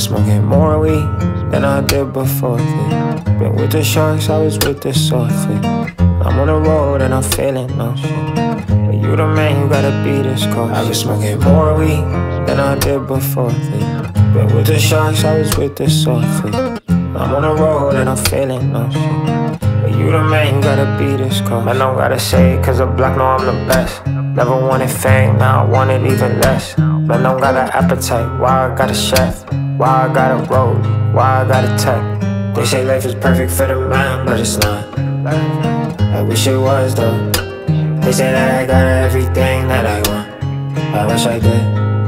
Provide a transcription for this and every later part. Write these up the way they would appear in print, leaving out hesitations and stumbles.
smoking more weed than I did before this. Been with the sharks, I was with the swordfish. I'm on the road and I'm feeling no shit. But you the man, you gotta be this cautious. I been smoking more weed than I did before this. Been with the sharks, I was with the swordfish. I'm on the road and I'm feeling no shit. But you the man, you gotta be this cautious. I don't gotta say it cause a black know I'm the best. Never wanted fame, now I want it even less. Man don't got an appetite, why I got a chef? Why I got a road, why I got a tech? They say life is perfect for the man, but it's not. I wish it was though. They say that I got everything that I want. I wish I did.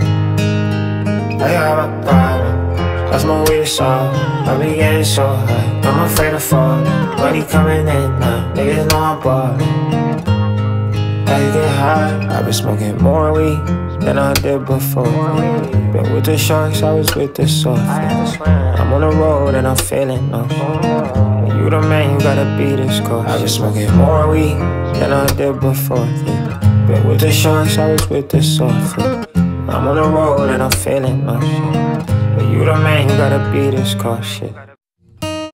I have a problem, that's my way to solve. I be getting so high, I'm afraid to fall. Money coming in now, niggas know I'm ballin'. I get high, I been smoking more weed than I did before. Been with the sharks, I was with the swordfish. I'm on the road and I'm feeling no shit. You the man, you gotta be this cautious. I been smoking more weed than I did before. Been with the sharks, I was with the swordfish. I'm on the road and I'm feeling no shit. But you the man, you gotta be this cautious.